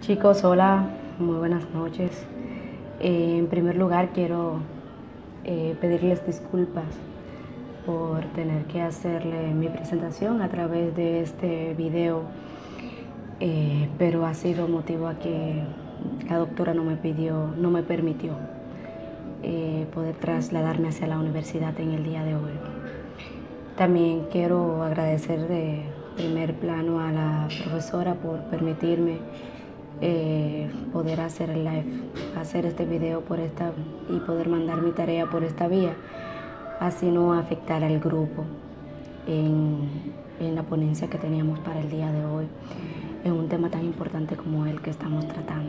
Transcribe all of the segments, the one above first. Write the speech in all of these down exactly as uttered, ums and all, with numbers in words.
Chicos, hola, muy buenas noches. Eh, en primer lugar, quiero eh, pedirles disculpas por tener que hacerle mi presentación a través de este video, eh, pero ha sido motivo a que la doctora no me pidió, no me permitió eh, poder trasladarme hacia la universidad en el día de hoy. También quiero agradecer de primer plano a la profesora por permitirme eh, poder hacer el live, hacer este video por esta y poder mandar mi tarea por esta vía, así no afectar al grupo en, en la ponencia que teníamos para el día de hoy, en un tema tan importante como el que estamos tratando.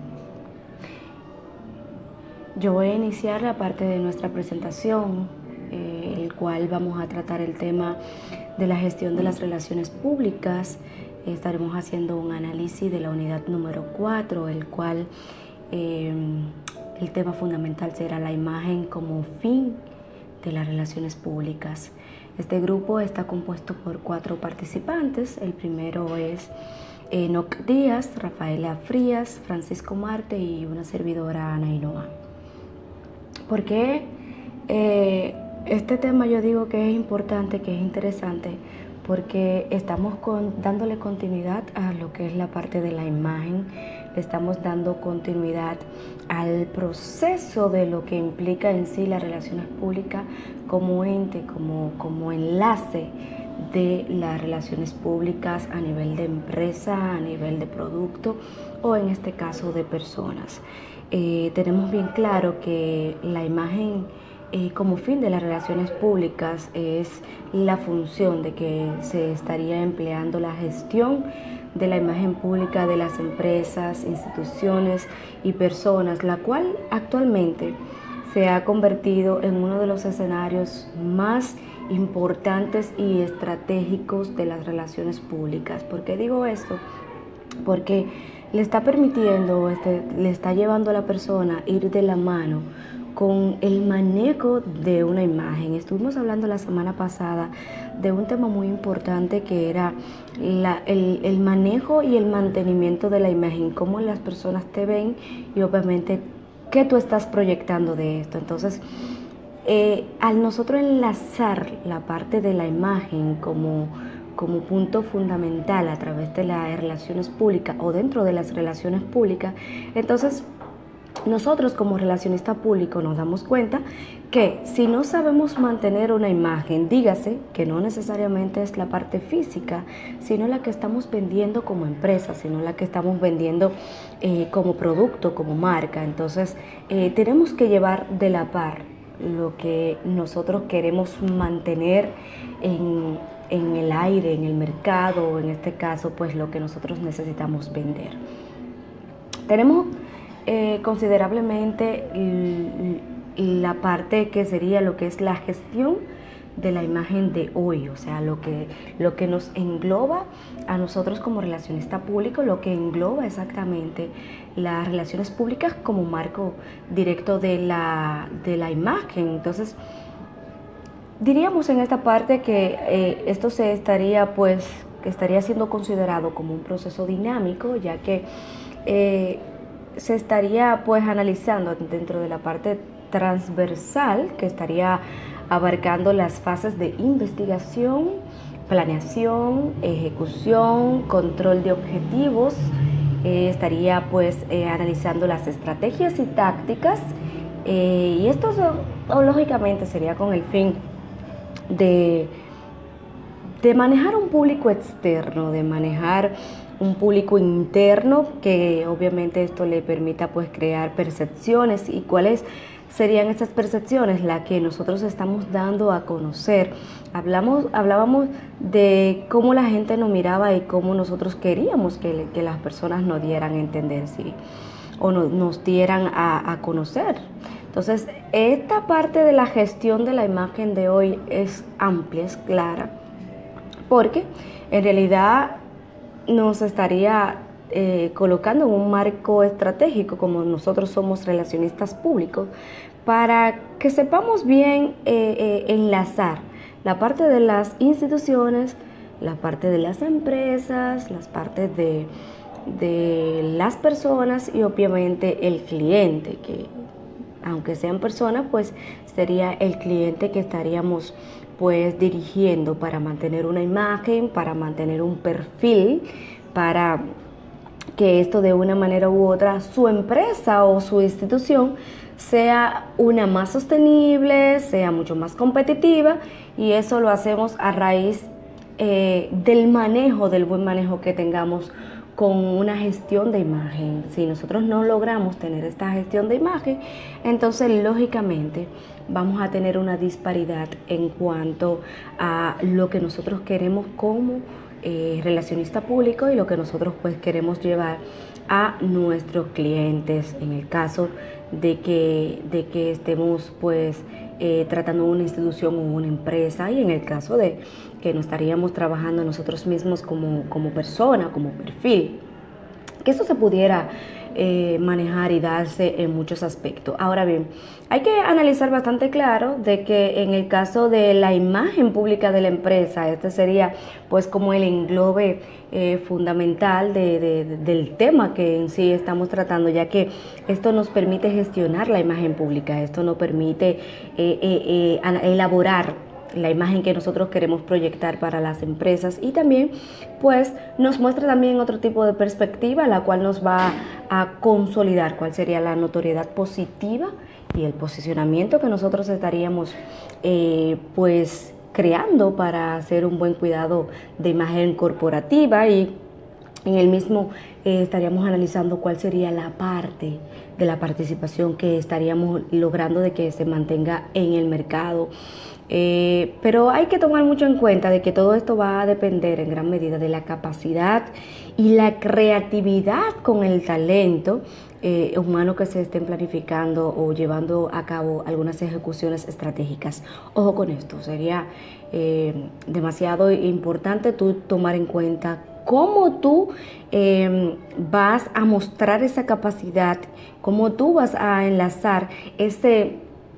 Yo voy a iniciar la parte de nuestra presentación, eh, el cual vamos a tratar el tema de la gestión de las relaciones públicas. Estaremos haciendo un análisis de la unidad número cuatro, el cual eh, el tema fundamental será la imagen como fin de las relaciones públicas. Este grupo está compuesto por cuatro participantes. El primero es Enoc Díaz, Rafaela Frías, Francisco Marte y una servidora, Ana Hinoa. ¿Por qué eh, este tema yo digo que es importante, que es interesante? Porque estamos con, dándole continuidad a lo que es la parte de la imagen, le estamos dando continuidad al proceso de lo que implica en sí las relaciones públicas como ente, como, como enlace de las relaciones públicas a nivel de empresa, a nivel de producto o en este caso de personas. Eh, tenemos bien claro que la imagen eh, como fin de las relaciones públicas es la función de que se estaría empleando la gestión de la imagen pública de las empresas, instituciones y personas, la cual actualmente se ha convertido en uno de los escenarios más importantes y estratégicos de las relaciones públicas. ¿Por qué digo esto? Porque le está permitiendo, este, le está llevando a la persona ir de la mano con el manejo de una imagen. Estuvimos hablando la semana pasada de un tema muy importante que era la, el, el manejo y el mantenimiento de la imagen, cómo las personas te ven y obviamente qué tú estás proyectando de esto. Entonces, eh, al nosotros enlazar la parte de la imagen como como punto fundamental a través de las relaciones públicas o dentro de las relaciones públicas, entonces nosotros como relacionista público nos damos cuenta que si no sabemos mantener una imagen, dígase que no necesariamente es la parte física, sino la que estamos vendiendo como empresa, sino la que estamos vendiendo eh, como producto, como marca, entonces eh, tenemos que llevar de la par lo que nosotros queremos mantener en en el aire, en el mercado, o en este caso, pues lo que nosotros necesitamos vender. Tenemos eh, considerablemente la parte que sería lo que es la gestión de la imagen de hoy, o sea, lo que, lo que nos engloba a nosotros como relacionista público, lo que engloba exactamente las relaciones públicas como marco directo de la, de la imagen. Entonces, diríamos en esta parte que eh, esto se estaría pues que estaría siendo considerado como un proceso dinámico, ya que eh, se estaría pues analizando dentro de la parte transversal, que estaría abarcando las fases de investigación, planeación, ejecución, control de objetivos, eh, estaría pues eh, analizando las estrategias y tácticas, eh, y esto o, lógicamente sería con el fin De, de manejar un público externo, de manejar un público interno, que obviamente esto le permita pues crear percepciones. ¿Y cuáles serían estas percepciones? Las que nosotros estamos dando a conocer. Hablamos, hablábamos de cómo la gente nos miraba y cómo nosotros queríamos que, que las personas nos dieran a entender, ¿sí? O no, nos dieran a, a conocer. Entonces, esta parte de la gestión de la imagen de hoy es amplia, es clara, porque en realidad nos estaría eh, colocando en un marco estratégico, como nosotros somos relacionistas públicos, para que sepamos bien eh, eh, enlazar la parte de las instituciones, la parte de las empresas, las partes de de las personas y obviamente el cliente, que aunque sean personas, pues sería el cliente que estaríamos pues dirigiendo para mantener una imagen, para mantener un perfil, para que esto de una manera u otra, su empresa o su institución sea una más sostenible, sea mucho más competitiva, y eso lo hacemos a raíz eh, del manejo, del buen manejo que tengamos con una gestión de imagen. Si nosotros no logramos tener esta gestión de imagen, entonces lógicamente vamos a tener una disparidad en cuanto a lo que nosotros queremos como eh, relacionista público y lo que nosotros pues queremos llevar a nuestros clientes en el caso de que, de que estemos pues eh, tratando una institución o una empresa, y en el caso de que no estaríamos trabajando nosotros mismos como, como persona, como perfil, que eso se pudiera eh, manejar y darse en muchos aspectos. Ahora bien, hay que analizar bastante claro de que en el caso de la imagen pública de la empresa, este sería pues como el englobe eh, fundamental de, de, de, del tema que en sí estamos tratando, ya que esto nos permite gestionar la imagen pública, esto nos permite eh, eh, eh, elaborar la imagen que nosotros queremos proyectar para las empresas, y también pues nos muestra también otro tipo de perspectiva, la cual nos va a consolidar cuál sería la notoriedad positiva y el posicionamiento que nosotros estaríamos eh, pues creando para hacer un buen cuidado de imagen corporativa. Y en el mismo eh, estaríamos analizando cuál sería la parte de la participación que estaríamos logrando de que se mantenga en el mercado. Eh, pero hay que tomar mucho en cuenta de que todo esto va a depender en gran medida de la capacidad y la creatividad con el talento eh, humano que se estén planificando o llevando a cabo algunas ejecuciones estratégicas. Ojo con esto, sería eh, demasiado importante tú tomar en cuenta cómo tú eh, vas a mostrar esa capacidad, cómo tú vas a enlazar ese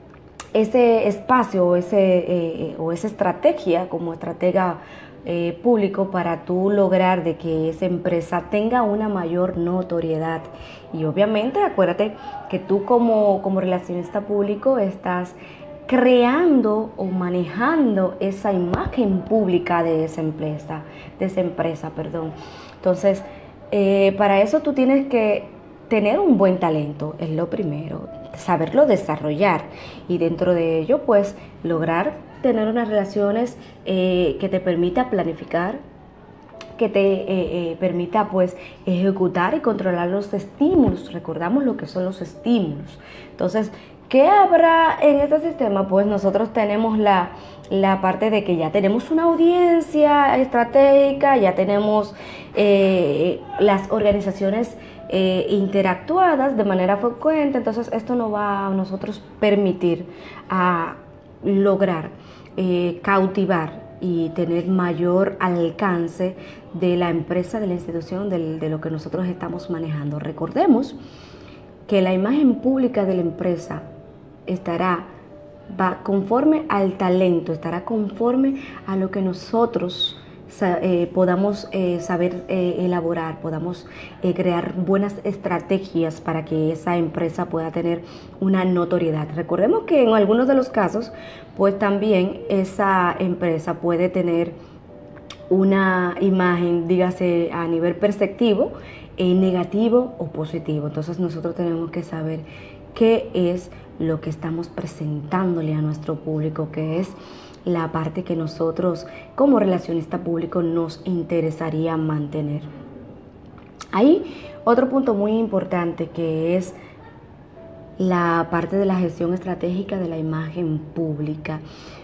ese espacio o, ese, eh, o esa estrategia como estratega eh, público para tú lograr de que esa empresa tenga una mayor notoriedad. Y obviamente acuérdate que tú como, como relacionista público estás creando o manejando esa imagen pública de esa empresa, de esa empresa, perdón. Entonces, eh, para eso tú tienes que tener un buen talento, es lo primero, saberlo desarrollar, y dentro de ello pues lograr tener unas relaciones eh, que te permita planificar, que te eh, eh, permita pues ejecutar y controlar los estímulos. Recordamos lo que son los estímulos. Entonces, ¿qué habrá en este sistema? Pues nosotros tenemos la, la parte de que ya tenemos una audiencia estratégica, ya tenemos eh, las organizaciones Eh, interactuadas de manera frecuente. Entonces esto nos va a nosotros permitir a lograr eh, cautivar y tener mayor alcance de la empresa, de la institución, de, de lo que nosotros estamos manejando. Recordemos que la imagen pública de la empresa estará va conforme al talento, estará conforme a lo que nosotros Eh, podamos eh, saber eh, elaborar, podamos eh, crear buenas estrategias para que esa empresa pueda tener una notoriedad. Recordemos que en algunos de los casos, pues también esa empresa puede tener una imagen, dígase a nivel perceptivo, eh, negativo o positivo. Entonces nosotros tenemos que saber qué es lo que estamos presentándole a nuestro público, que es la parte que nosotros como relacionista público nos interesaría mantener. Hay otro punto muy importante, que es la parte de la gestión estratégica de la imagen pública.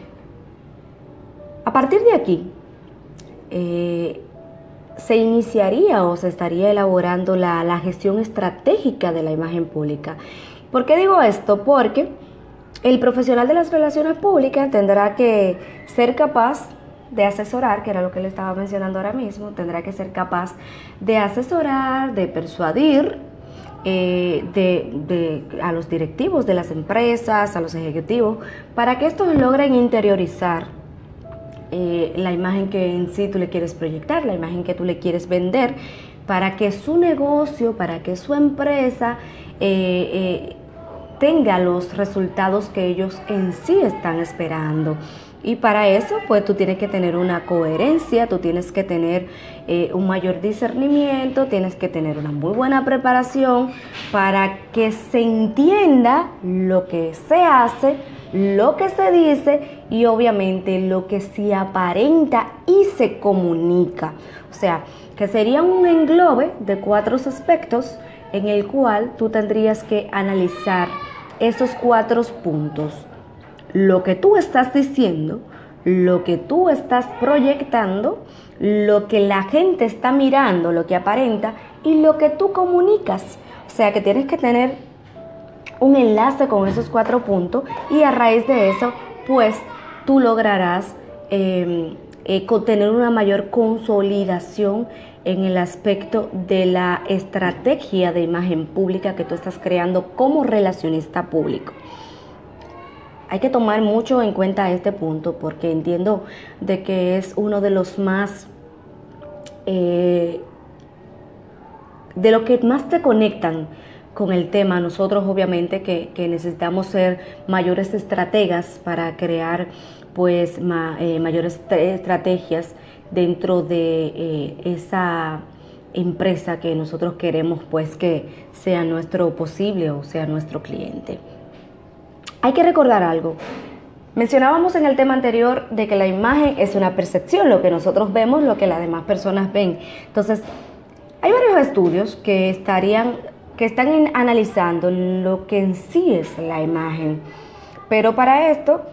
A partir de aquí, eh, se iniciaría o se estaría elaborando la, la gestión estratégica de la imagen pública. ¿Por qué digo esto? Porque el profesional de las relaciones públicas tendrá que ser capaz de asesorar, que era lo que le estaba mencionando ahora mismo, tendrá que ser capaz de asesorar, de persuadir eh, de, de, a los directivos de las empresas, a los ejecutivos, para que estos logren interiorizar eh, la imagen que en sí tú le quieres proyectar, la imagen que tú le quieres vender, para que su negocio, para que su empresa eh, eh, tenga los resultados que ellos en sí están esperando. Y para eso, pues tú tienes que tener una coherencia, tú tienes que tener eh, un mayor discernimiento, tienes que tener una muy buena preparación para que se entienda lo que se hace, lo que se dice y obviamente lo que se aparenta y se comunica. O sea, que sería un englobe de cuatro aspectos en el cual tú tendrías que analizar esos cuatro puntos. Lo que tú estás diciendo, lo que tú estás proyectando, lo que la gente está mirando, lo que aparenta y lo que tú comunicas. O sea que tienes que tener un enlace con esos cuatro puntos y a raíz de eso, pues tú lograrás eh, eh, tener una mayor consolidación en el aspecto de la estrategia de imagen pública que tú estás creando como relacionista público. Hay que tomar mucho en cuenta este punto porque entiendo de que es uno de los más, eh, de lo que más te conectan con el tema. Nosotros obviamente que, que necesitamos ser mayores estrategas para crear pues ma, eh, mayores estrategias dentro de eh, esa empresa que nosotros queremos pues que sea nuestro posible o sea nuestro cliente. Hay que recordar algo. Mencionábamos en el tema anterior de que la imagen es una percepción, lo que nosotros vemos, lo que las demás personas ven. Entonces, hay varios estudios que estarían, que están en, analizando lo que en sí es la imagen. Pero para esto,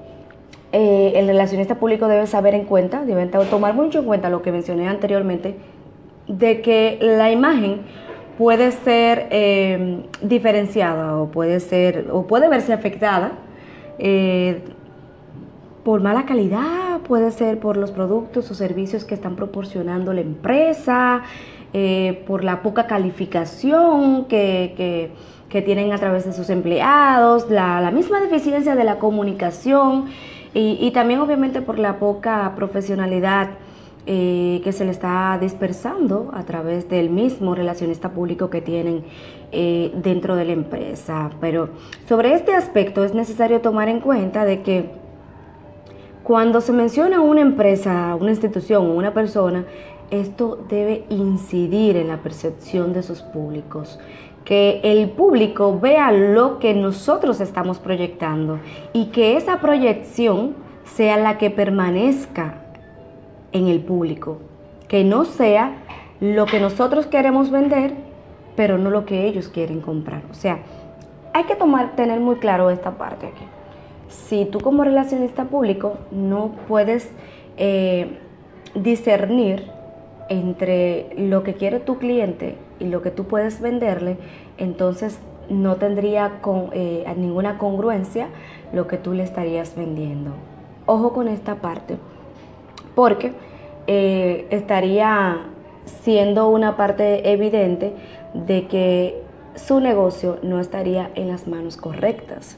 eh, el relacionista público debe saber en cuenta, debe tomar mucho en cuenta lo que mencioné anteriormente, de que la imagen puede ser eh, diferenciada o puede ser o puede verse afectada eh, por mala calidad, puede ser por los productos o servicios que están proporcionando la empresa, eh, por la poca calificación que, que, que tienen a través de sus empleados, la, la misma deficiencia de la comunicación y, y también obviamente por la poca profesionalidad Eh, que se le está dispersando a través del mismo relacionista público que tienen eh, dentro de la empresa. Pero sobre este aspecto es necesario tomar en cuenta de que cuando se menciona una empresa, una institución o una persona, esto debe incidir en la percepción de sus públicos. Que el público vea lo que nosotros estamos proyectando y que esa proyección sea la que permanezca en el público, que no sea lo que nosotros queremos vender, pero no lo que ellos quieren comprar. O sea, hay que tomar, tener muy claro esta parte aquí. Si tú como relacionista público no puedes eh, discernir entre lo que quiere tu cliente y lo que tú puedes venderle, entonces no tendría con, eh, ninguna congruencia lo que tú le estarías vendiendo. Ojo con esta parte, porque eh, estaría siendo una parte evidente de que su negocio no estaría en las manos correctas.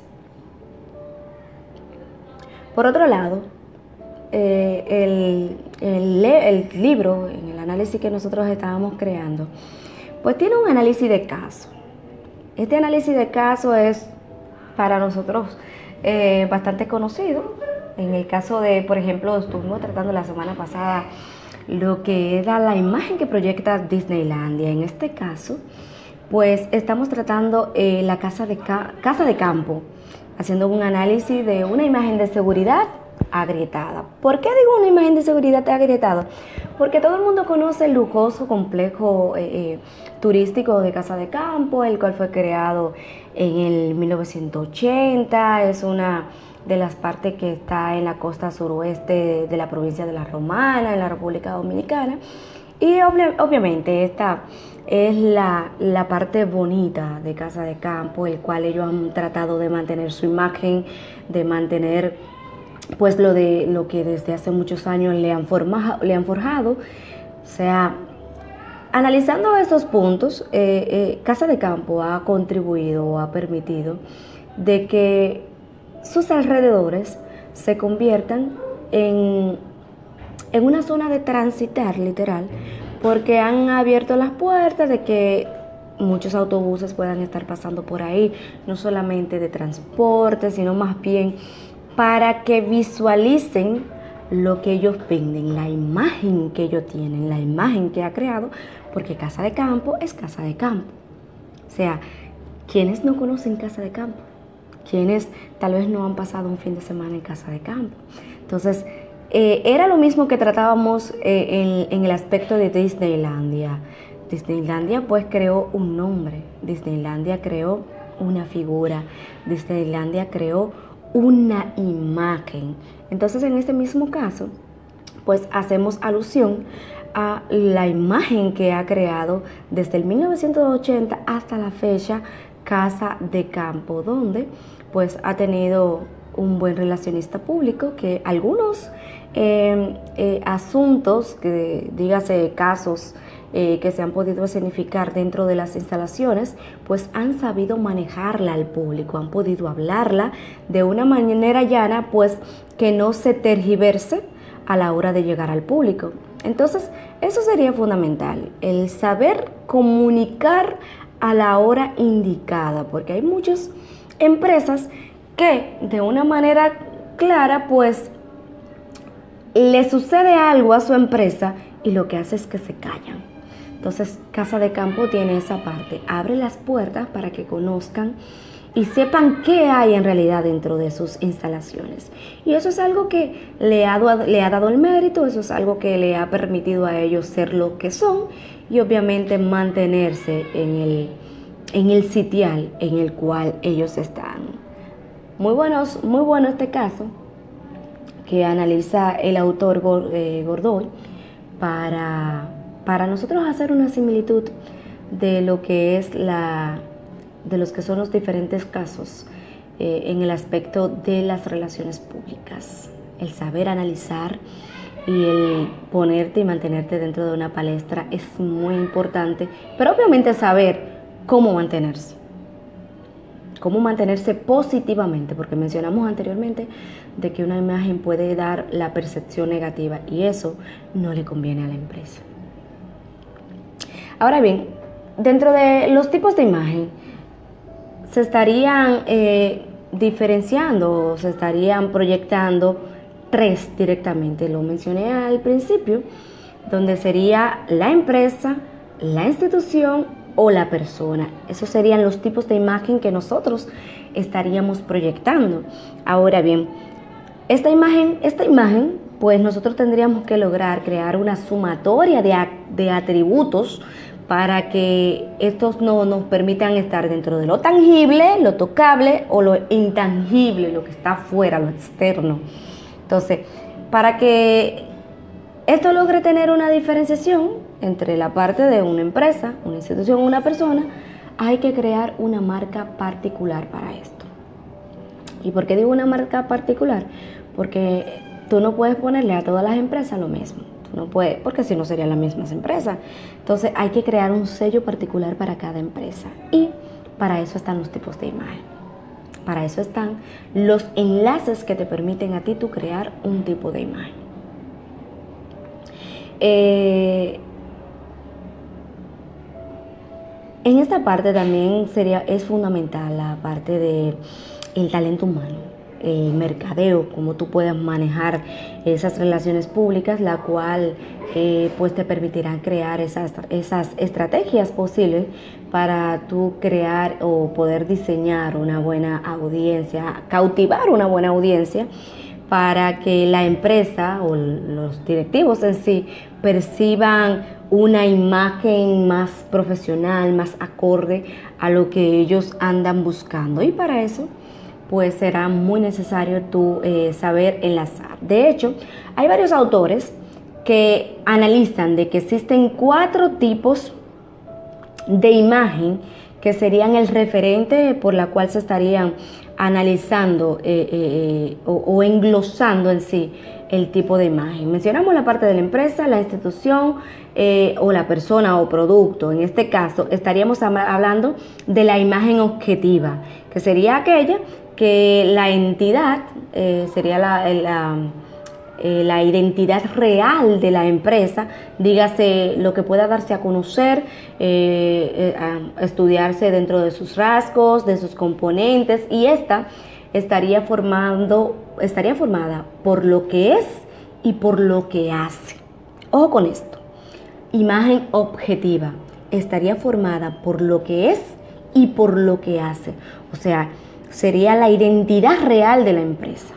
Por otro lado, eh, el, el, el libro, en el análisis que nosotros estábamos creando, pues tiene un análisis de caso. Este análisis de caso es para nosotros eh, bastante conocido. En el caso de, por ejemplo, estuvimos tratando la semana pasada lo que era la imagen que proyecta Disneylandia. En este caso, pues estamos tratando eh, la casa de, ca casa de campo, haciendo un análisis de una imagen de seguridad agrietada. ¿Por qué digo una imagen de seguridad agrietada? Porque todo el mundo conoce el lujoso complejo eh, eh, turístico de Casa de Campo, el cual fue creado en el mil novecientos ochenta, es una de las partes que está en la costa suroeste de, de la provincia de La Romana, en la República Dominicana. Y obvia, obviamente esta es la, la parte bonita de Casa de Campo, el cual ellos han tratado de mantener su imagen, de mantener pues lo, de, lo que desde hace muchos años le han, formado, le han forjado. O sea, analizando estos puntos, eh, eh, Casa de Campo ha contribuido o ha permitido de que sus alrededores se conviertan en, en una zona de transitar literal porque han abierto las puertas de que muchos autobuses puedan estar pasando por ahí, no solamente de transporte, sino más bien para que visualicen lo que ellos venden, la imagen que ellos tienen, la imagen que ha creado, porque Casa de Campo es Casa de Campo. O sea, ¿quiénes no conocen Casa de Campo? ¿Quiénes tal vez no han pasado un fin de semana en Casa de Campo? Entonces, eh, era lo mismo que tratábamos eh, en, en el aspecto de Disneylandia. Disneylandia pues creó un nombre, Disneylandia creó una figura, Disneylandia creó una imagen. Entonces, en este mismo caso, pues hacemos alusión a la imagen que ha creado desde el mil novecientos ochenta hasta la fecha Casa de Campo, donde pues ha tenido un buen relacionista público, que algunos eh, eh, asuntos, que dígase casos eh, que se han podido escenificar dentro de las instalaciones, pues han sabido manejarla al público, han podido hablarla de una manera llana, pues que no se tergiverse a la hora de llegar al público. Entonces, eso sería fundamental, el saber comunicar a la hora indicada, porque hay muchas empresas que de una manera clara, pues, le sucede algo a su empresa y lo que hace es que se callan. Entonces, Casa de Campo tiene esa parte, abre las puertas para que conozcan y sepan qué hay en realidad dentro de sus instalaciones. Y eso es algo que le ha, le ha dado el mérito, eso es algo que le ha permitido a ellos ser lo que son y obviamente mantenerse en el, en el sitial en el cual ellos están. Muy, buenos, muy bueno este caso que analiza el autor Gordoy para, para nosotros hacer una similitud de lo que es la... de los que son los diferentes casos eh, en el aspecto de las relaciones públicas. El saber analizar y el ponerte y mantenerte dentro de una palestra es muy importante, pero obviamente saber cómo mantenerse. Cómo mantenerse positivamente, porque mencionamos anteriormente de que una imagen puede dar la percepción negativa y eso no le conviene a la empresa. Ahora bien, dentro de los tipos de imagen, se estarían eh, diferenciando, se estarían proyectando tres directamente. Lo mencioné al principio, donde sería la empresa, la institución o la persona. Esos serían los tipos de imagen que nosotros estaríamos proyectando. Ahora bien, esta imagen, esta imagen, pues nosotros tendríamos que lograr crear una sumatoria de, de atributos para que estos no nos permitan estar dentro de lo tangible, lo tocable o lo intangible, lo que está afuera, lo externo. Entonces, para que esto logre tener una diferenciación entre la parte de una empresa, una institución o una persona, hay que crear una marca particular para esto. ¿Y por qué digo una marca particular? Porque tú no puedes ponerle a todas las empresas lo mismo. No puede, porque si no serían las mismas empresas. Entonces hay que crear un sello particular para cada empresa y para eso están los tipos de imagen. Para eso están los enlaces que te permiten a ti tú crear un tipo de imagen. Eh, en esta parte también sería, es fundamental la parte de el talento humano. El mercadeo, cómo tú puedas manejar esas relaciones públicas, la cual eh, pues te permitirán crear esas, esas estrategias posibles para tú crear o poder diseñar una buena audiencia, cautivar una buena audiencia para que la empresa o los directivos en sí perciban una imagen más profesional, más acorde a lo que ellos andan buscando. Y para eso pues será muy necesario tú eh, saber enlazar. De hecho, hay varios autores que analizan de que existen cuatro tipos de imagen que serían el referente por la cual se estarían analizando eh, eh, o, o englosando en sí el tipo de imagen. Mencionamos la parte de la empresa, la institución eh, o la persona o producto. En este caso estaríamos hablando de la imagen objetiva, que sería aquella que la entidad, eh, sería la, la, eh, la identidad real de la empresa, dígase lo que pueda darse a conocer, eh, eh, a estudiarse dentro de sus rasgos, de sus componentes, y esta estaría formando, estaría formada por lo que es y por lo que hace. Ojo con esto. Imagen objetiva estaría formada por lo que es y por lo que hace. O sea, sería la identidad real de la empresa.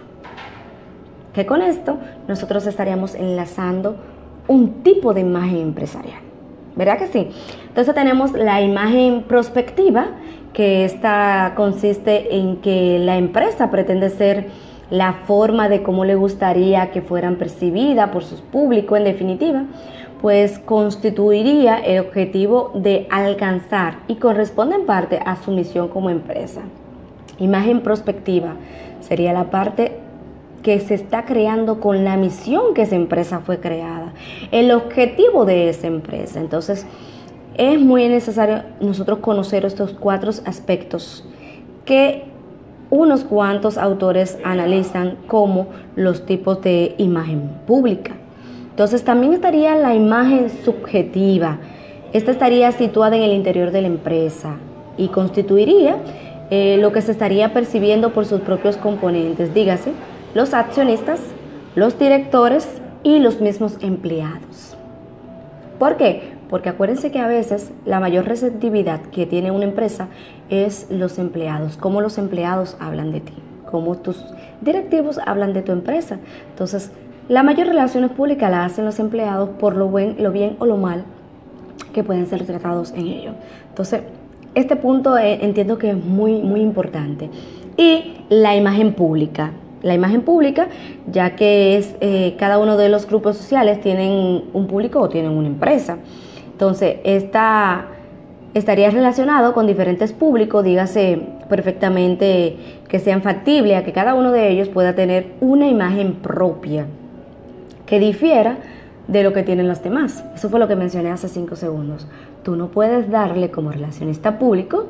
Que con esto nosotros estaríamos enlazando un tipo de imagen empresarial. ¿Verdad que sí? Entonces tenemos la imagen prospectiva, que esta consiste en que la empresa pretende ser la forma de cómo le gustaría que fueran percibidas por su público, en definitiva, pues constituiría el objetivo de alcanzar y corresponde en parte a su misión como empresa. Imagen prospectiva sería la parte que se está creando con la misión que esa empresa fue creada, el objetivo de esa empresa. Entonces, es muy necesario nosotros conocer estos cuatro aspectos que unos cuantos autores analizan como los tipos de imagen pública. Entonces, también estaría la imagen subjetiva. Esta estaría situada en el interior de la empresa y constituiría eh, lo que se estaría percibiendo por sus propios componentes, dígase, los accionistas, los directores y los mismos empleados. ¿Por qué? Porque acuérdense que a veces la mayor receptividad que tiene una empresa es los empleados, cómo los empleados hablan de ti, cómo tus directivos hablan de tu empresa. Entonces, la mayor relaciones públicas la hacen los empleados por lo, buen, lo bien o lo mal que pueden ser tratados en ello. Entonces, este punto eh, entiendo que es muy, muy importante. Y la imagen pública. La imagen pública, ya que es eh, cada uno de los grupos sociales tienen un público o tienen una empresa. Entonces, esta estaría relacionado con diferentes públicos, dígase perfectamente que sean factibles a que cada uno de ellos pueda tener una imagen propia que difiera de lo que tienen los demás. Eso fue lo que mencioné hace cinco segundos. Tú no puedes darle como relacionista público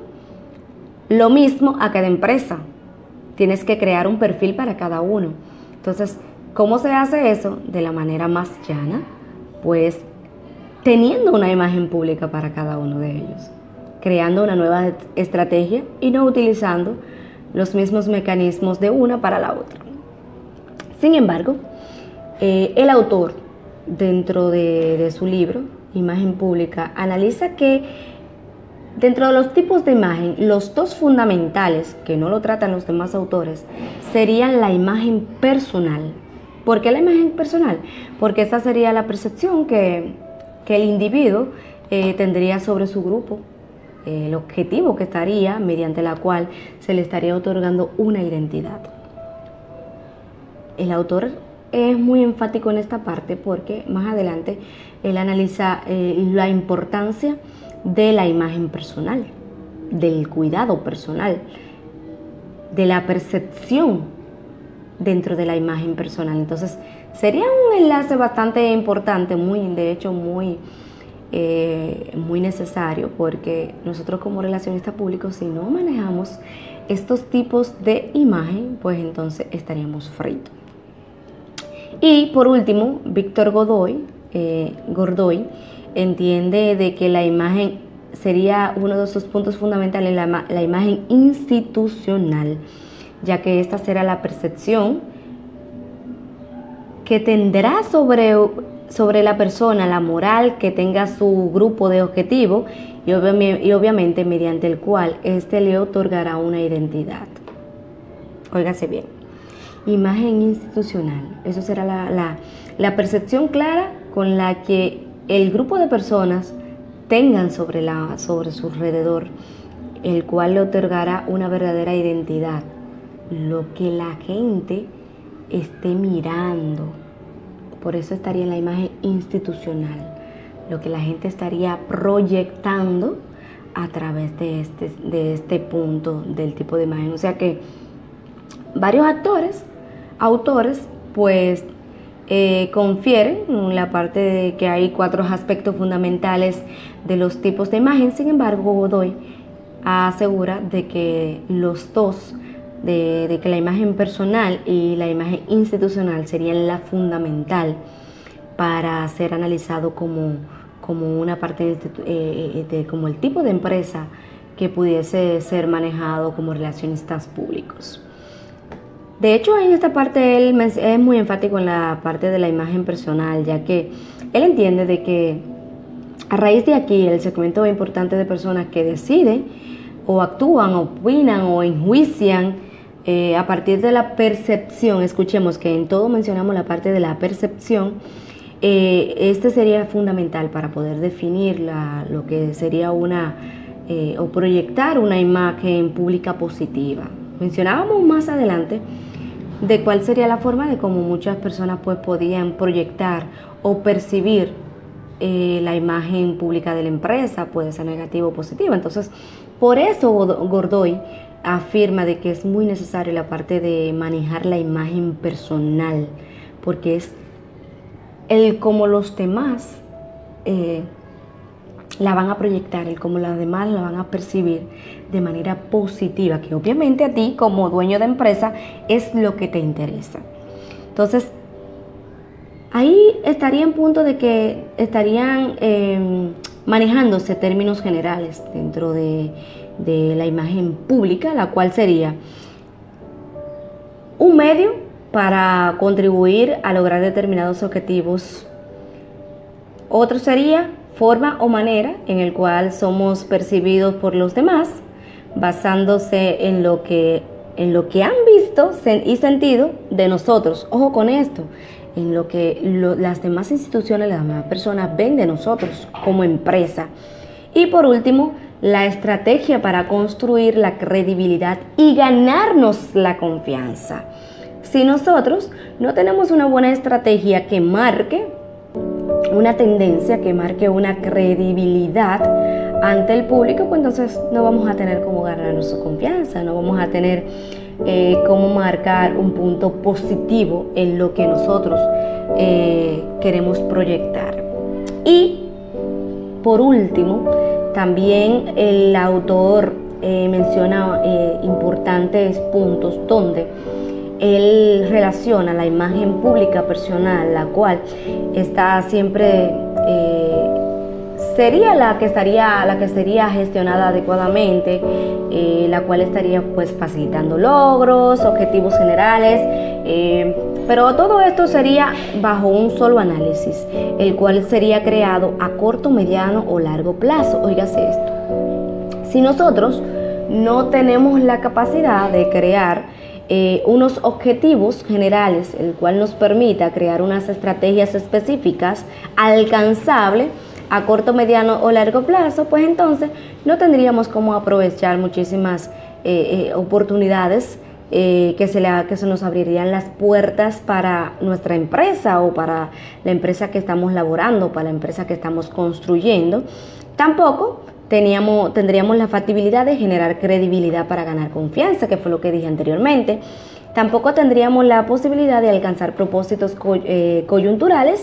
lo mismo a cada empresa. Tienes que crear un perfil para cada uno. Entonces, ¿cómo se hace eso? De la manera más llana, pues teniendo una imagen pública para cada uno de ellos, creando una nueva estrategia y no utilizando los mismos mecanismos de una para la otra. Sin embargo, eh, el autor, dentro de, de su libro, Imagen Pública, analiza que dentro de los tipos de imagen, los dos fundamentales, que no lo tratan los demás autores, serían la imagen personal. ¿Por qué la imagen personal? Porque esa sería la percepción que, que el individuo eh, tendría sobre su grupo, eh, el objetivo que estaría, mediante la cual se le estaría otorgando una identidad. El autor es muy enfático en esta parte porque más adelante él analiza eh, la importancia de la imagen personal, del cuidado personal, de la percepción dentro de la imagen personal. Entonces, sería un enlace bastante importante, muy, de hecho, muy, eh, muy necesario, porque nosotros como relacionistas públicos, si no manejamos estos tipos de imagen, pues entonces estaríamos fritos. Y por último, Víctor Godoy, eh, Gordoy, entiende de que la imagen sería uno de sus puntos fundamentales, la, la imagen institucional, ya que esta será la percepción que tendrá sobre, sobre la persona, la moral que tenga su grupo de objetivo y, obvi y obviamente mediante el cual éste le otorgará una identidad. Óigase bien, imagen institucional, eso será la, la, la percepción clara con la que el grupo de personas tengan sobre, la, sobre su alrededor, el cual le otorgará una verdadera identidad, lo que la gente esté mirando. Por eso estaría en la imagen institucional, lo que la gente estaría proyectando a través de este, de este punto del tipo de imagen. O sea que varios actores, autores, pues eh, confieren en la parte de que hay cuatro aspectos fundamentales de los tipos de imagen. Sin embargo, Godoy asegura de que los dos de, de que la imagen personal y la imagen institucional serían la fundamental para ser analizado como, como una parte de, eh, de, como el tipo de empresa que pudiese ser manejado como relacionistas públicos. De hecho, en esta parte él es muy enfático en la parte de la imagen personal, ya que él entiende de que a raíz de aquí el segmento importante de personas que deciden o actúan, opinan o enjuician eh, a partir de la percepción. Escuchemos que en todo mencionamos la parte de la percepción. Eh, este sería fundamental para poder definir la, lo que sería una eh, o proyectar una imagen pública positiva. Mencionábamos más adelante de cuál sería la forma de cómo muchas personas pues podían proyectar o percibir eh, la imagen pública de la empresa, puede ser negativa o positiva. Entonces, por eso Gordoy afirma de que es muy necesario la parte de manejar la imagen personal, porque es el cómo los demás eh, la van a proyectar, el cómo las demás la van a percibir de manera positiva, que obviamente a ti como dueño de empresa es lo que te interesa. Entonces, ahí estaría en punto de que estarían eh, manejándose términos generales dentro de, de la imagen pública, la cual sería un medio para contribuir a lograr determinados objetivos. Otro sería forma o manera en el cual somos percibidos por los demás, basándose en lo que, en lo que han visto y sentido de nosotros. Ojo con esto, en lo que lo, las demás instituciones, las demás personas ven de nosotros como empresa. Y por último, la estrategia para construir la credibilidad y ganarnos la confianza. Si nosotros no tenemos una buena estrategia que marque una tendencia, que marque una credibilidad ante el público, pues entonces no vamos a tener cómo ganarnos su confianza, no vamos a tener eh, cómo marcar un punto positivo en lo que nosotros eh, queremos proyectar. Y por último, también el autor eh, menciona eh, importantes puntos donde él relaciona la imagen pública personal, la cual está siempre eh, sería la que estaría la que sería gestionada adecuadamente, eh, la cual estaría pues facilitando logros, objetivos generales, eh, pero todo esto sería bajo un solo análisis, el cual sería creado a corto, mediano o largo plazo. Óigase esto: si nosotros no tenemos la capacidad de crear Eh, unos objetivos generales, el cual nos permita crear unas estrategias específicas alcanzables a corto, mediano o largo plazo, pues entonces no tendríamos cómo aprovechar muchísimas eh, eh, oportunidades eh, que, se le, que se nos abrirían las puertas para nuestra empresa o para la empresa que estamos laborando, para la empresa que estamos construyendo. Tampoco Teníamos, tendríamos la factibilidad de generar credibilidad para ganar confianza, que fue lo que dije anteriormente. Tampoco tendríamos la posibilidad de alcanzar propósitos co eh, coyunturales,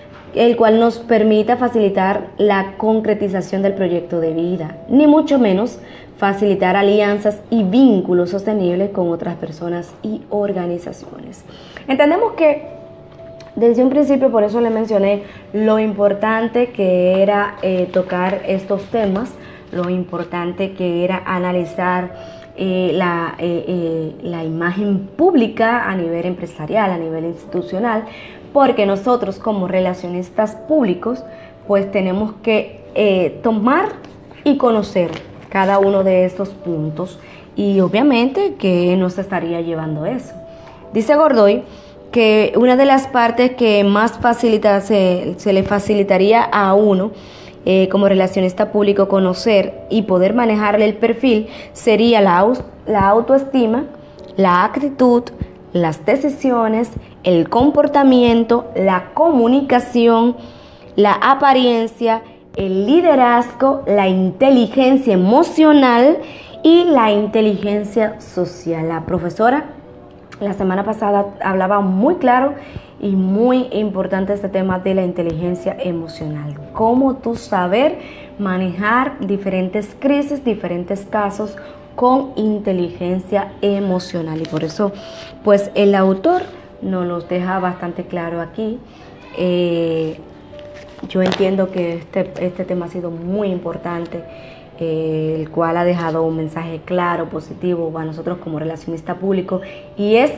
el cual nos permita facilitar la concretización del proyecto de vida, ni mucho menos facilitar alianzas y vínculos sostenibles con otras personas y organizaciones. Entendemos que desde un principio, por eso le mencioné lo importante que era eh, tocar estos temas, lo importante que era analizar eh, la, eh, eh, la imagen pública a nivel empresarial, a nivel institucional, porque nosotros como relacionistas públicos pues tenemos que eh, tomar y conocer cada uno de estos puntos y obviamente que nos estaría llevando eso. Dice Gordoy que una de las partes que más facilita, se, se le facilitaría a uno eh, como relacionista público conocer y poder manejarle el perfil sería la, la autoestima, la actitud, las decisiones, el comportamiento, la comunicación, la apariencia, el liderazgo, la inteligencia emocional y la inteligencia social. La profesora la semana pasada hablaba muy claro y muy importante este tema de la inteligencia emocional. Cómo tú saber manejar diferentes crisis, diferentes casos con inteligencia emocional. Y por eso, pues el autor nos los deja bastante claro aquí. Eh, yo entiendo que este, este tema ha sido muy importante, eh, el cual ha dejado un mensaje claro, positivo para nosotros como relacionista público, y es: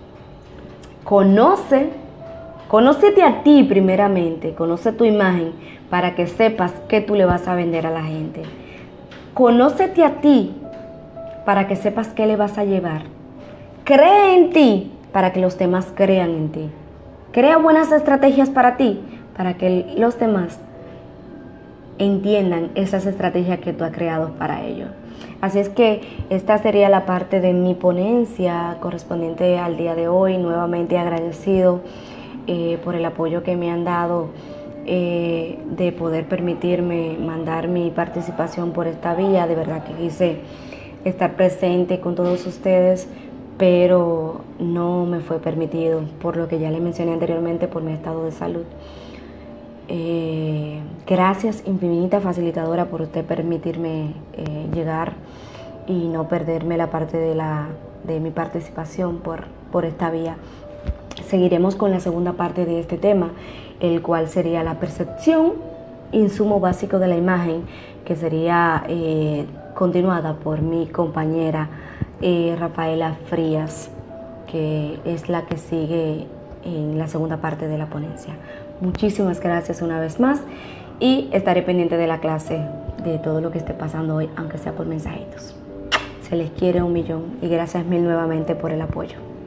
conoce, conócete a ti primeramente, conoce tu imagen para que sepas qué tú le vas a vender a la gente. Conócete a ti para que sepas qué le vas a llevar. Cree en ti para que los demás crean en ti. Crea buenas estrategias para ti, para que los demás entiendan esas estrategias que tú has creado para ellos. Así es que esta sería la parte de mi ponencia correspondiente al día de hoy. Nuevamente agradecido eh, por el apoyo que me han dado, eh, de poder permitirme mandar mi participación por esta vía. De verdad que quise estar presente con todos ustedes, pero no me fue permitido, por lo que ya le mencioné anteriormente, por mi estado de salud. Eh, gracias infinita, facilitadora, por usted permitirme eh, llegar y no perderme la parte de, la, de mi participación por, por esta vía. Seguiremos con la segunda parte de este tema, el cual sería la percepción, insumo básico de la imagen, que sería eh, continuada por mi compañera eh, Rafaela Frías, que es la que sigue en la segunda parte de la ponencia. Muchísimas gracias una vez más y estaré pendiente de la clase, de todo lo que esté pasando hoy, aunque sea por mensajitos. Se les quiere un millón y gracias mil nuevamente por el apoyo.